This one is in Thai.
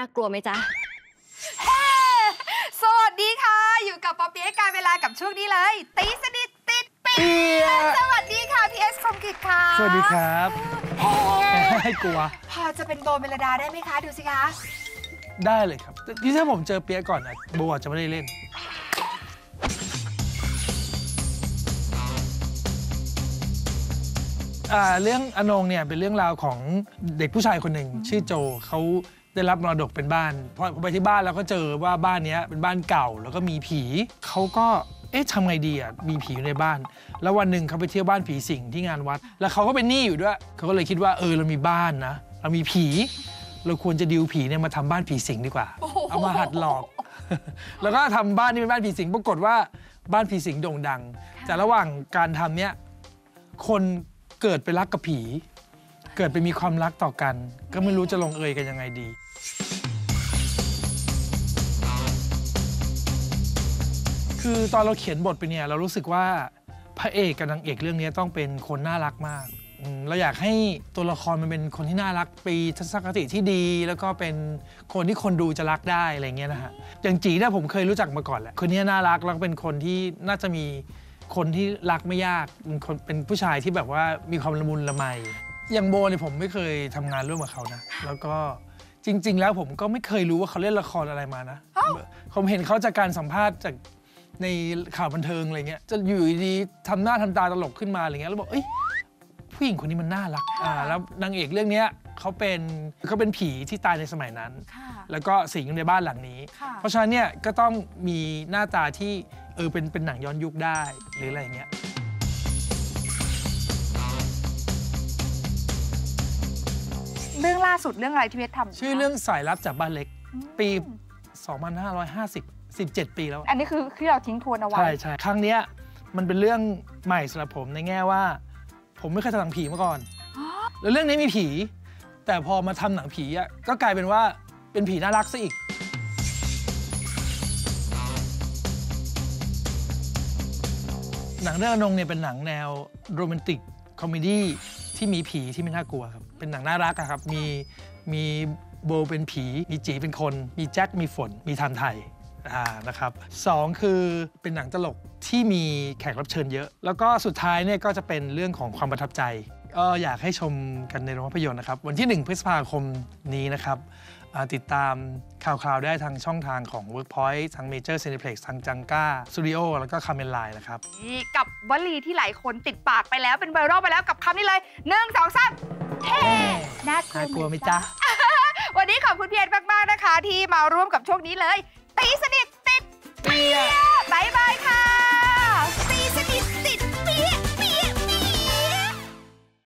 ากลัวไหมจ๊ะสวัสดีค่ะอยู่กับป๊อปปี้การเวลากับช่วงนี้เลยตีสนิทติดปีสวัสดีค่ะพี่เอสคมกิจค่ะสวัสดีครับให้กลัวพอจะเป็นโบเมลดาได้ไหมคะดูสิคะได้เลยครับที่ถ้าผมเจอเปียก่อนนะโบจะไม่ได้เล่นเรื่องอนงเนี่ยเป็นเรื่องราวของเด็กผู้ชายคนหนึ่งชื่อโจเขาได้รับมรดกเป็นบ้านพอไปที่บ้านแล้วก็เจอว่าบ้านนี้เป็นบ้านเก่าแล้วก็มีผีเขาก็ทำไงดีอ่ะมีผีอยู่ในบ้านแล้ววันหนึ่งเขาไปเที่ยวบ้านผีสิงที่งานวัดแล้วเขาก็เป็นหนี้อยู่ด้วยเขาก็เลยคิดว่าเรามีบ้านนะเรามีผีเราควรจะดิวผีเนี่ยมาทำบ้านผีสิงดีกว่าเอามาหัดหลอกแล้วก็ทำบ้านนี้เป็นบ้านผีสิงปรากฏว่าบ้านผีสิงโด่งดังแต่ระหว่างการทำเนี่ยคนเกิดไปรักกับผีเกิดไปมีความรักต่อกันก็ไม่รู้จะลงเอยกันยังไงดีคือตอนเราเขียนบทไปเนี่ยเรารู้สึกว่าพระเอกกับนางเอกเรื่องนี้ต้องเป็นคนน่ารักมากเราอยากให้ตัวละครมันเป็นคนที่น่ารักปีทัศนคติที่ดีแล้วก็เป็นคนที่คนดูจะรักได้อะไรเงี้ยนะฮะอย่างจีเนี่ยผมเคยรู้จักมาก่อนแหละคนนี้น่ารักแล้วก็เป็นคนที่น่าจะมีคนที่รักไม่ยากเป็นผู้ชายที่แบบว่ามีความละมุนละไมอย่างโบเนี่ยผมไม่เคยทำงานร่วมกับเขานะแล้วก็จริงๆแล้วผมก็ไม่เคยรู้ว่าเขาเล่นละครอะไรมานะผมเห็นเขาจากการสัมภาษณ์จากในข่าวบันเทิงอะไรเงี้ยจะอยู่ดีทำหน้าทำตาตลกขึ้นมาอะไรเงี้ยแล้วบอกผู้หญิงคนนี้มันน่ารักแล้วนางเอกเรื่องนี้เขาเป็นผีที่ตายในสมัยนั้นแล้วก็สิงอยู่ในบ้านหลังนี้เพราะฉะนั้นเนี่ยก็ต้องมีหน้าตาที่เป็นหนังย้อนยุคได้หรืออะไรเงี้ยเรื่องล่าสุดเรื่องอะไรที่เพชรทำชื่อเรื่องสายลับจากบ้านเล็กปี2550 17 ปีแล้วอันนี้คือที่เราทิ้งทวนเอาไว้ใช่ครั้งนี้มันเป็นเรื่องใหม่สำหรับผมในแง่ว่าผมไม่เคยทำหนังผีมาก่อนแล้วเรื่องนี้มีผีแต่พอมาทำหนังผีก็กลายเป็นว่าเป็นผีน่ารักซะอีกหนังเรื่องอนงเนี่ยเป็นหนังแนวโรแมนติกคอมเมดี้ที่มีผีที่ไม่น่ากลัวครับเป็นหนังน่ารักครับมีโบเป็นผีมีจีเป็นคนมีแจ็คมีฝนมีทันไทยนะครับ2คือเป็นหนังตลกที่มีแขกรับเชิญเยอะแล้วก็สุดท้ายเนี่ยก็จะเป็นเรื่องของความประทับใจก็อยากให้ชมกันในโรงภาพยนตร์นะครับวันที่1 พฤษภาคมนี้นะครับติดตามข่าวได้ทางช่องทางของ Workpoint ทาง Major Cineplex ทางจังก้าสตูดิโอแล้วก็คาเมนไลน์นะครับนี่กับวลีที่หลายคนติดปากไปแล้วเป็นไวรัลไปแล้วกับคำนี้เลย1 2 3เฮ้น่ากลัวไหมจ๊ะวันนี้ขอบคุณพี่เอ็ดมากๆนะคะที่มาร่วมกับช่วงนี้เลยตีสนิทติดเปียบ๊ายบายค่ะ